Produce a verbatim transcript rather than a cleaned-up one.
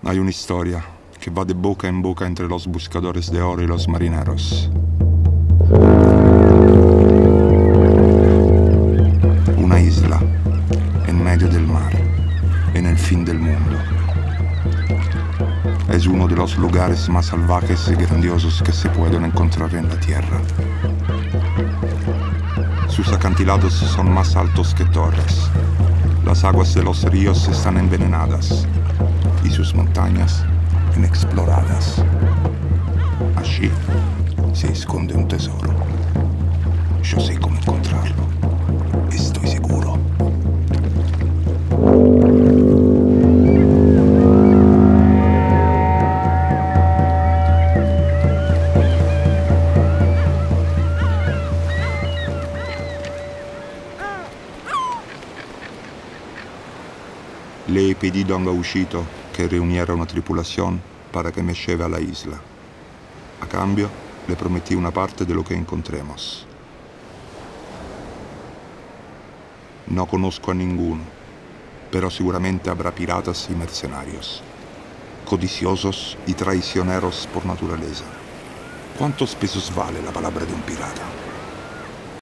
Hay una historia que va de boca en boca entre los buscadores de oro y los marineros. Una isla en medio del mar, en el fin del mundo. Es uno de los lugares más salvajes y grandiosos que se pueden encontrar en la tierra. Sus acantilados son más altos que torres. Las aguas de los ríos están envenenadas y sus montañas inexploradas. Allí se esconde un tesoro. Yo sé cómo encontrarlo. Estoy seguro. Le he pedido a un gauchito que reuniera una tripulación para que me lleve a la isla. A cambio, le prometí una parte de lo que encontremos. No conozco a ninguno, pero seguramente habrá piratas y mercenarios, codiciosos y traicioneros por naturaleza. ¿Cuántos pesos vale la palabra de un pirata?